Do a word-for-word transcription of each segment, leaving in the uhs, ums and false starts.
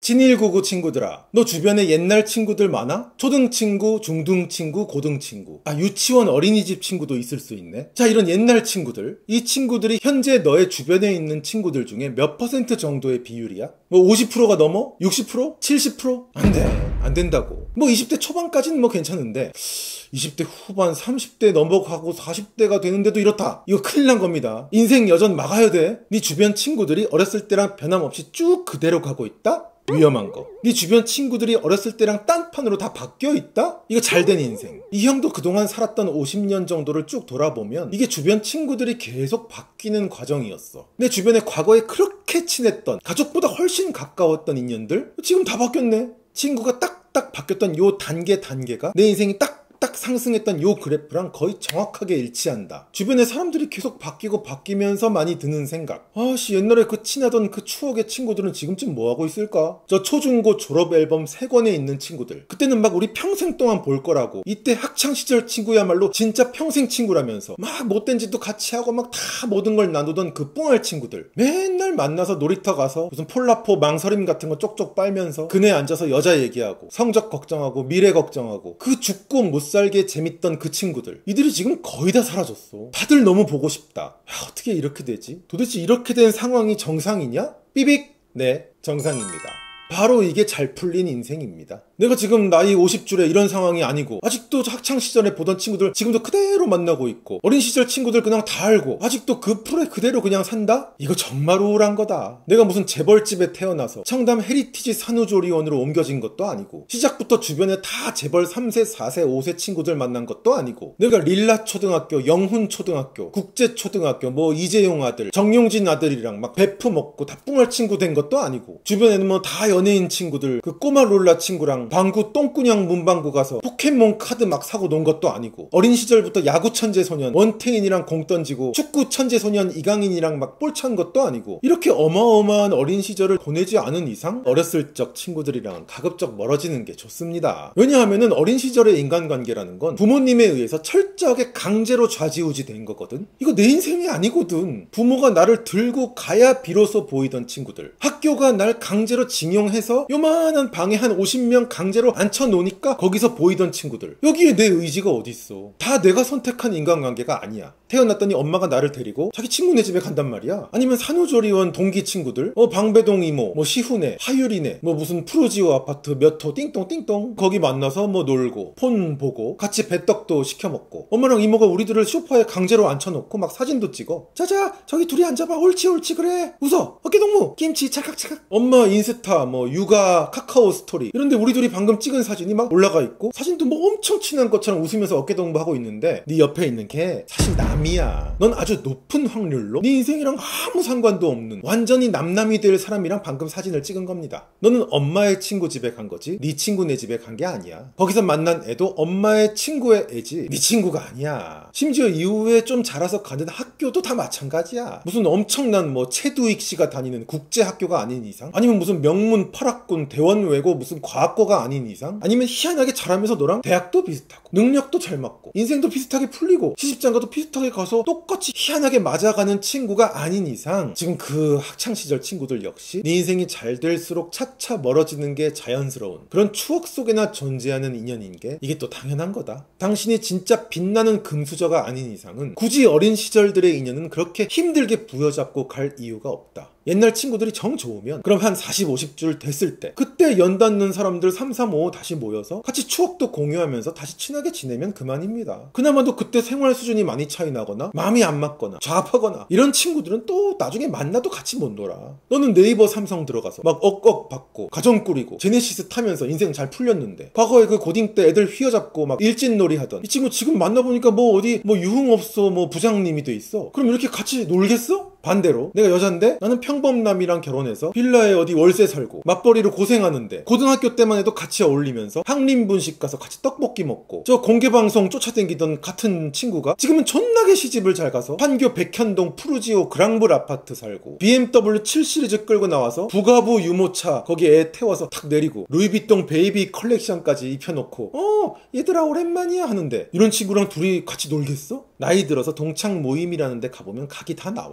진일구구 친구들아, 너 주변에 옛날 친구들 많아? 초등 친구, 중등 친구, 고등 친구, 아 유치원 어린이집 친구도 있을 수 있네. 자, 이런 옛날 친구들, 이 친구들이 현재 너의 주변에 있는 친구들 중에 몇 퍼센트 정도의 비율이야? 뭐 오십 퍼센트가 넘어? 육십 퍼센트? 칠십 퍼센트? 안 돼, 안 된다고. 뭐 이십 대 초반까지는 뭐 괜찮은데 이십 대 후반, 삼십 대 넘어가고 사십 대가 되는데도 이렇다. 이거 큰일 난 겁니다. 인생 여전 막아야 돼. 네 주변 친구들이 어렸을 때랑 변함없이 쭉 그대로 가고 있다? 위험한 거. 네 주변 친구들이 어렸을 때랑 딴판으로 다 바뀌어 있다? 이거 잘된 인생. 이 형도 그동안 살았던 오십 년 정도를 쭉 돌아보면 이게 주변 친구들이 계속 바뀌는 과정이었어. 내 주변에 과거에 그렇게 친했던, 가족보다 훨씬 가까웠던 인연들 지금 다 바뀌었네. 친구가 딱딱 바뀌었던 요 단계 단계가 내 인생이 딱 딱 상승했던 요 그래프랑 거의 정확하게 일치한다. 주변에 사람들이 계속 바뀌고 바뀌면서 많이 드는 생각. 아씨, 옛날에 그 친하던 그 추억의 친구들은 지금쯤 뭐하고 있을까? 저 초중고 졸업 앨범 세 권에 있는 친구들, 그때는 막 우리 평생 동안 볼 거라고, 이때 학창시절 친구야말로 진짜 평생 친구라면서 막 못된 짓도 같이 하고 막 다 모든 걸 나누던 그 뿡할 친구들, 맨날 만나서 놀이터 가서 무슨 폴라포 망설임 같은 거 쪽쪽 빨면서 그네 앉아서 여자 얘기하고 성적 걱정하고 미래 걱정하고 그 죽고 못 살게 재밌던 그 친구들, 이들이 지금 거의 다 사라졌어. 다들 너무 보고 싶다. 야, 어떻게 이렇게 되지? 도대체 이렇게 된 상황이 정상이냐? 삐빅! 네, 정상입니다. 바로 이게 잘 풀린 인생입니다. 내가 지금 나이 오십 줄에 이런 상황이 아니고 아직도 학창시절에 보던 친구들 지금도 그대로 만나고 있고, 어린 시절 친구들 그냥 다 알고 아직도 그 풀에 그대로 그냥 산다? 이거 정말 우울한 거다. 내가 무슨 재벌집에 태어나서 청담 헤리티지 산후조리원으로 옮겨진 것도 아니고, 시작부터 주변에 다 재벌 삼 세, 사 세, 오 세 친구들 만난 것도 아니고, 내가 릴라초등학교, 영훈초등학교, 국제초등학교, 뭐 이재용 아들, 정용진 아들이랑 막 베프 먹고 다 뿡할 친구 된 것도 아니고, 주변에는 뭐 다 연예인 친구들, 그 꼬마 롤라 친구랑 방구 똥꾸냥 문방구 가서 포켓몬 카드 막 사고 논 것도 아니고, 어린 시절부터 야구 천재소년 원태인이랑 공 던지고 축구 천재소년 이강인이랑 막 볼 찬 것도 아니고, 이렇게 어마어마한 어린 시절을 보내지 않은 이상 어렸을 적 친구들이랑 가급적 멀어지는 게 좋습니다. 왜냐하면은 어린 시절의 인간관계라는 건 부모님에 의해서 철저하게 강제로 좌지우지 된 거거든. 이거 내 인생이 아니거든. 부모가 나를 들고 가야 비로소 보이던 친구들, 학교가 날 강제로 징용 해서 요만한 방에 한 오십 명 강제로 앉혀놓으니까 거기서 보이던 친구들, 여기에 내 의지가 어딨어. 다 내가 선택한 인간관계가 아니야. 태어났더니 엄마가 나를 데리고 자기 친구네 집에 간단 말이야. 아니면 산후조리원 동기 친구들, 어 방배동 이모, 뭐 시후네, 하유리네, 뭐 무슨 프로지오 아파트 몇 호 띵똥 띵똥 거기 만나서 뭐 놀고 폰 보고 같이 배떡도 시켜 먹고, 엄마랑 이모가 우리들을 소파에 강제로 앉혀놓고 막 사진도 찍어. 자자 저기 둘이 앉아봐, 옳지 옳지 그래 웃어 어깨동무 김치 찰칵찰칵. 엄마 인스타 뭐 육아 카카오 스토리 이런데 우리 둘이 방금 찍은 사진이 막 올라가 있고, 사진도 뭐 엄청 친한 것처럼 웃으면서 어깨동무 하고 있는데 네 옆에 있는 게 사실 남이야. 넌 아주 높은 확률로 네 인생이랑 아무 상관도 없는 완전히 남남이 될 사람이랑 방금 사진을 찍은 겁니다. 너는 엄마의 친구 집에 간 거지 네 친구네 집에 간 게 아니야. 거기서 만난 애도 엄마의 친구의 애지 네 친구가 아니야. 심지어 이후에 좀 자라서 가는 학교도 다 마찬가지야. 무슨 엄청난 뭐 최두익 씨가 다니는 국제학교가 아닌 이상, 아니면 무슨 명문 팔학군 대원외고 무슨 과학고가 아닌 이상, 아니면 희한하게 잘하면서 너랑 대학도 비슷하고 능력도 잘 맞고 인생도 비슷하게 풀리고 시집장가도 비슷하게 가서 똑같이 희한하게 맞아가는 친구가 아닌 이상, 지금 그 학창시절 친구들 역시 네 인생이 잘 될수록 차차 멀어지는 게 자연스러운 그런 추억 속에나 존재하는 인연인 게 이게 또 당연한 거다. 당신이 진짜 빛나는 금수저가 아닌 이상은 굳이 어린 시절들의 인연은 그렇게 힘들게 부여잡고 갈 이유가 없다. 옛날 친구들이 정 좋으면 그럼 한 사십, 오십 줄 됐을 때 그때 연 닿는 사람들 삼, 삼, 오 다시 모여서 같이 추억도 공유하면서 다시 친하게 지내면 그만입니다. 그나마도 그때 생활 수준이 많이 차이 나거나 마음이 안 맞거나 좌합하거나 이런 친구들은 또 나중에 만나도 같이 못 놀아. 너는 네이버 삼성 들어가서 막 억억 받고 가정 꾸리고 제네시스 타면서 인생 잘 풀렸는데, 과거에 그 고딩 때 애들 휘어잡고 막 일진놀이 하던 이 친구 지금 만나보니까 뭐 어디 뭐 유흥업소 뭐 부장님이 돼 있어. 그럼 이렇게 같이 놀겠어? 반대로 내가 여잔데 나는 평범남이랑 결혼해서 빌라에 어디 월세 살고 맞벌이로 고생하는데 고등학교 때만 해도 같이 어울리면서 한림분식 가서 같이 떡볶이 먹고 저 공개방송 쫓아다니던 같은 친구가 지금은 존나게 시집을 잘 가서 판교 백현동 푸르지오 그랑블 아파트 살고 비엠더블유 칠 시리즈 끌고 나와서 부가부 유모차 거기에 애 태워서 탁 내리고 루이비통 베이비 컬렉션까지 입혀놓고 어 얘들아 오랜만이야 하는데, 이런 친구랑 둘이 같이 놀겠어? 나이 들어서 동창 모임이라는 데 가보면 각이 다 나와. 아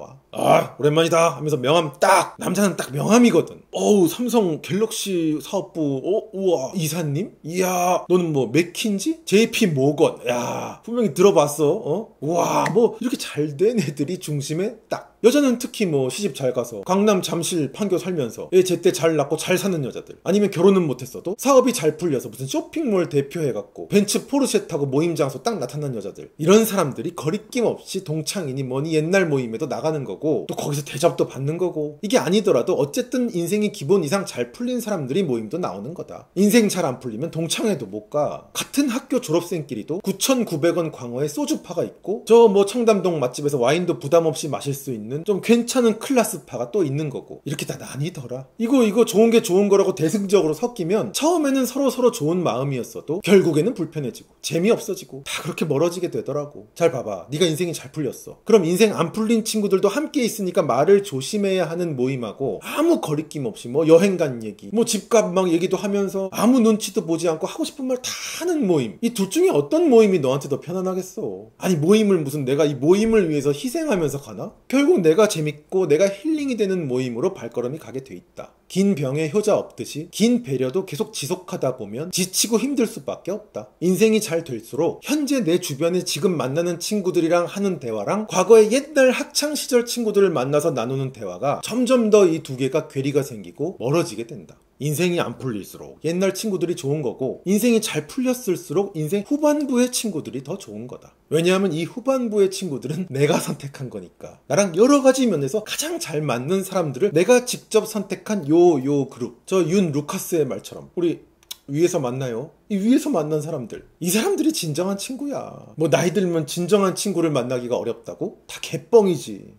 아 오랜만이다 하면서 명함 딱. 남자는 딱 명함이거든. 어우 삼성 갤럭시 사업부 어 우와 이사님? 이야 너는 뭐 맥킨지? 제이피 모건. 야 분명히 들어봤어. 어? 우와 뭐 이렇게 잘된 애들이 중심에 딱. 여자는 특히 뭐 시집 잘 가서 강남 잠실 판교 살면서 애 제때 잘 낳고 잘 사는 여자들, 아니면 결혼은 못했어도 사업이 잘 풀려서 무슨 쇼핑몰 대표해갖고 벤츠 포르쉐 타고 모임 장소 딱 나타난 여자들, 이런 사람들이 거리낌 없이 동창이니 뭐니 옛날 모임에도 나가는 거고 또 거기서 대접도 받는 거고, 이게 아니더라도 어쨌든 인생이 기본 이상 잘 풀린 사람들이 모임도 나오는 거다. 인생 잘 안 풀리면 동창회도 못 가. 같은 학교 졸업생끼리도 구천구백 원 광어에 소주파가 있고 저 뭐 청담동 맛집에서 와인도 부담 없이 마실 수 있는 좀 괜찮은 클라스파가 또 있는 거고, 이렇게 다 나뉘더라. 이거 이거 좋은 게 좋은 거라고 대승적으로 섞이면 처음에는 서로 서로 좋은 마음이었어도 결국에는 불편해지고 재미없어지고 다 그렇게 멀어지게 되더라고. 잘 봐봐. 네가 인생이 잘 풀렸어. 그럼 인생 안 풀린 친구들도 함께 있으니까 말을 조심해야 하는 모임하고 아무 거리낌 없이 뭐 여행 간 얘기, 뭐 집값 막 얘기도 하면서 아무 눈치도 보지 않고 하고 싶은 말 다 하는 모임, 이 둘 중에 어떤 모임이 너한테 더 편안하겠어? 아니 모임을 무슨 내가 이 모임을 위해서 희생하면서 가나? 결국 내가 재밌고 내가 힐링이 되는 모임으로 발걸음이 가게 돼 있다. 긴 병에 효자 없듯이 긴 배려도 계속 지속하다 보면 지치고 힘들 수밖에 없다. 인생이 잘 될수록 현재 내 주변에 지금 만나는 친구들이랑 하는 대화랑 과거의 옛날 학창시절 친구들을 만나서 나누는 대화가 점점 더 이 두 개가 괴리가 생기고 멀어지게 된다. 인생이 안 풀릴수록 옛날 친구들이 좋은 거고, 인생이 잘 풀렸을수록 인생 후반부의 친구들이 더 좋은 거다. 왜냐하면 이 후반부의 친구들은 내가 선택한 거니까. 나랑 여러 가지 면에서 가장 잘 맞는 사람들을 내가 직접 선택한 요 요 그룹, 저 윤 루카스의 말처럼 우리 위에서 만나요. 이 위에서 만난 사람들, 이 사람들이 진정한 친구야. 뭐 나이 들면 진정한 친구를 만나기가 어렵다고? 다 개뻥이지.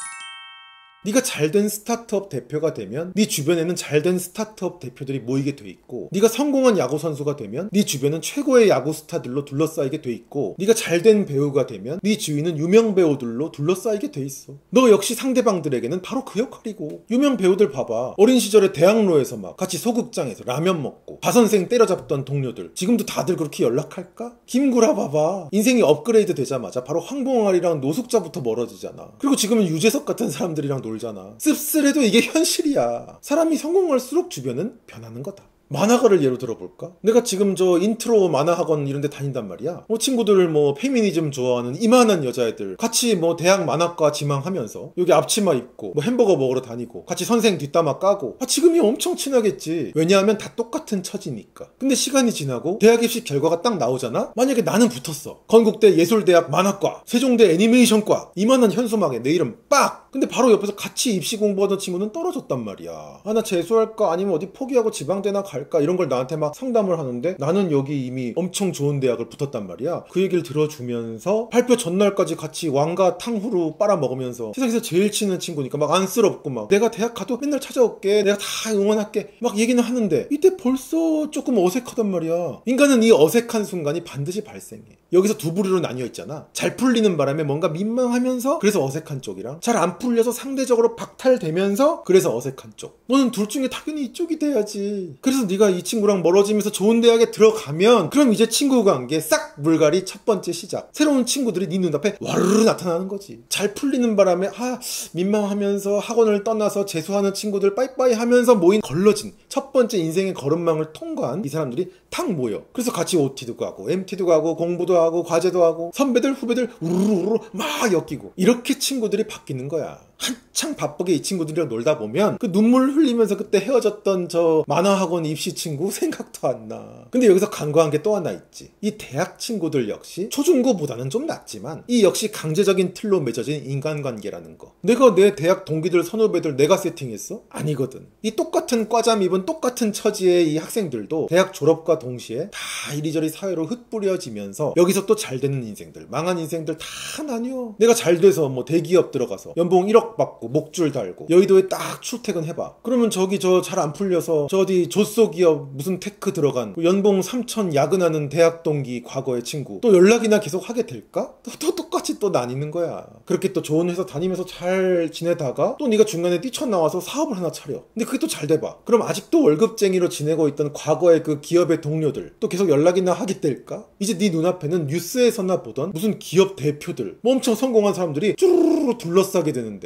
네가 잘된 스타트업 대표가 되면 네 주변에는 잘된 스타트업 대표들이 모이게 돼 있고, 네가 성공한 야구 선수가 되면 네 주변은 최고의 야구 스타들로 둘러싸이게 돼 있고, 네가 잘된 배우가 되면 네 주위는 유명 배우들로 둘러싸이게 돼 있어. 너 역시 상대방들에게는 바로 그 역할이고. 유명 배우들 봐봐. 어린 시절에 대학로에서 막 같이 소극장에서 라면 먹고 바선생 때려잡던 동료들 지금도 다들 그렇게 연락할까? 김구라 봐봐. 인생이 업그레이드 되자마자 바로 황봉알이랑 노숙자부터 멀어지잖아. 그리고 지금은 유재석 같은 사람들이랑 놀 잖아. 씁쓸해도 이게 현실이야. 사람이 성공할수록 주변은 변하는 거다. 만화가를 예로 들어볼까? 내가 지금 저 인트로 만화학원 이런 데 다닌단 말이야. 뭐 친구들 뭐 페미니즘 좋아하는 이만한 여자애들 같이 뭐 대학 만화과 지망하면서 여기 앞치마 입고 뭐 햄버거 먹으러 다니고 같이 선생 뒷담화 까고, 아 지금이 엄청 친하겠지. 왜냐하면 다 똑같은 처지니까. 근데 시간이 지나고 대학 입시 결과가 딱 나오잖아? 만약에 나는 붙었어. 건국대 예술대학 만화과, 세종대 애니메이션과, 이만한 현수막에 내 이름 빡! 근데 바로 옆에서 같이 입시 공부하던 친구는 떨어졌단 말이야. 아 나 재수할까 아니면 어디 포기하고 지방대나 갈까, 이런 걸 나한테 막 상담을 하는데 나는 여기 이미 엄청 좋은 대학을 붙었단 말이야. 그 얘기를 들어주면서 발표 전날까지 같이 왕과 탕후루 빨아먹으면서 세상에서 제일 친한 친구니까 막 안쓰럽고 막 내가 대학 가도 맨날 찾아올게, 내가 다 응원할게 막 얘기는 하는데 이때 벌써 조금 어색하단 말이야. 인간은 이 어색한 순간이 반드시 발생해. 여기서 두 부류로 나뉘어 있잖아. 잘 풀리는 바람에 뭔가 민망하면서 그래서 어색한 쪽이랑, 잘 안 풀려서 상대적으로 박탈되면서 그래서 어색한 쪽. 너는 둘 중에 당연히 이쪽이 돼야지. 그래서 네가 이 친구랑 멀어지면서 좋은 대학에 들어가면 그럼 이제 친구 관계 싹 물갈이 첫 번째 시작. 새로운 친구들이 네 눈앞에 와르르 나타나는 거지. 잘 풀리는 바람에 아 민망하면서 학원을 떠나서 재수하는 친구들 빠이빠이 하면서 모인 걸러진 첫 번째 인생의 걸음망을 통과한 이 사람들이 탁 모여. 그래서 같이 오티도 가고 엠티도 가고 공부도 하고 과제도 하고 선배들 후배들 우르르르 막 엮이고, 이렇게 친구들이 바뀌는 거야. 한창 바쁘게 이 친구들이랑 놀다 보면 그 눈물 흘리면서 그때 헤어졌던 저 만화학원 입시 친구 생각도 안 나. 근데 여기서 간과한 게 또 하나 있지. 이 대학 친구들 역시 초중고보다는 좀 낫지만 이 역시 강제적인 틀로 맺어진 인간관계라는 거. 내가 내 대학 동기들 선후배들 내가 세팅했어? 아니거든. 이 똑같은 과잠 입은 똑같은 처지의 이 학생들도 대학 졸업과 동시에 다 이리저리 사회로 흩뿌려지면서 여기서 또 잘 되는 인생들, 망한 인생들 다 나뉘어. 내가 잘 돼서 뭐 대기업 들어가서 연봉 일억 받고 목줄 달고 여의도에 딱 출퇴근해봐. 그러면 저기 저 잘 안 풀려서 저 어디 조소기업 무슨 테크 들어간 연봉 삼천 야근하는 대학 동기 과거의 친구 또 연락이나 계속 하게 될까? 또, 또 똑같이 또 나뉘는 거야. 그렇게 또 좋은 회사 다니면서 잘 지내다가 또 네가 중간에 뛰쳐나와서 사업을 하나 차려. 근데 그게 또 잘 돼봐. 그럼 아직도 월급쟁이로 지내고 있던 과거의 그 기업의 동료들 또 계속 연락이나 하게 될까? 이제 네 눈앞에는 뉴스에서나 보던 무슨 기업 대표들 뭐 엄청 성공한 사람들이 쭈르르 둘러싸게 되는데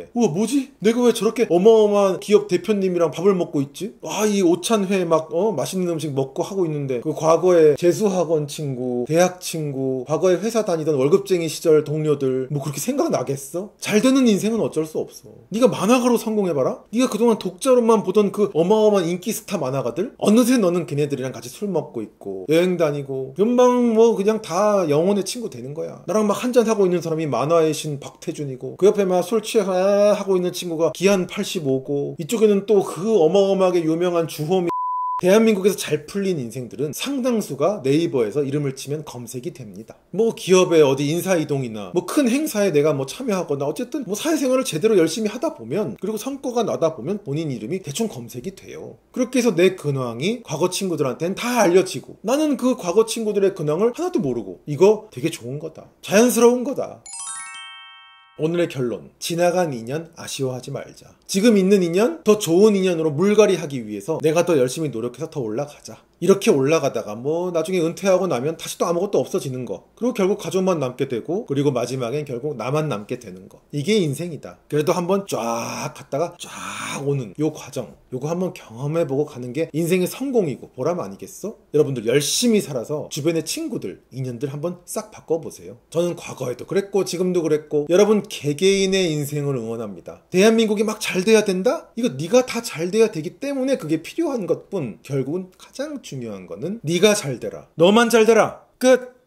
우와 뭐지? 내가 왜 저렇게 어마어마한 기업 대표님이랑 밥을 먹고 있지? 와 이 오찬회 막 어 맛있는 음식 먹고 하고 있는데 그 과거에 재수학원 친구, 대학 친구, 과거에 회사 다니던 월급쟁이 시절 동료들 뭐 그렇게 생각나겠어? 잘 되는 인생은 어쩔 수 없어. 네가 만화가로 성공해봐라? 네가 그동안 독자로만 보던 그 어마어마한 인기 스타 만화가들? 어느새 너는 걔네들이랑 같이 술 먹고 있고 여행 다니고 금방 뭐 그냥 다 영혼의 친구 되는 거야. 나랑 막 한잔 하고 있는 사람이 만화의 신 박태준이고 그 옆에 막 술 취해 하고 있는 친구가 기한 팔십오고 이쪽에는 또 그 어마어마하게 유명한 주호미. 대한민국에서 잘 풀린 인생들은 상당수가 네이버에서 이름을 치면 검색이 됩니다. 뭐 기업의 어디 인사이동이나 뭐 큰 행사에 내가 뭐 참여하거나 어쨌든 뭐 사회생활을 제대로 열심히 하다 보면 그리고 성과가 나다 보면 본인 이름이 대충 검색이 돼요. 그렇게 해서 내 근황이 과거 친구들한테는 다 알려지고 나는 그 과거 친구들의 근황을 하나도 모르고 이거 되게 좋은 거다. 자연스러운 거다. 오늘의 결론. 지나간 인연 아쉬워하지 말자. 지금 있는 인연 더 좋은 인연으로 물갈이하기 위해서 내가 더 열심히 노력해서 더 올라가자. 이렇게 올라가다가 뭐 나중에 은퇴하고 나면 다시 또 아무것도 없어지는 거. 그리고 결국 가족만 남게 되고 그리고 마지막엔 결국 나만 남게 되는 거. 이게 인생이다. 그래도 한번 쫙 갔다가 쫙 오는 요 과정. 요거 한번 경험해보고 가는 게 인생의 성공이고 보람 아니겠어? 여러분들 열심히 살아서 주변의 친구들, 인연들 한번 싹 바꿔보세요. 저는 과거에도 그랬고 지금도 그랬고 여러분 개개인의 인생을 응원합니다. 대한민국이 막 잘 돼야 된다? 이거 네가 다 잘 돼야 되기 때문에 그게 필요한 것뿐 결국은 가장 중요한 거는 네가 잘 되라. 너만 잘 되라. 끝!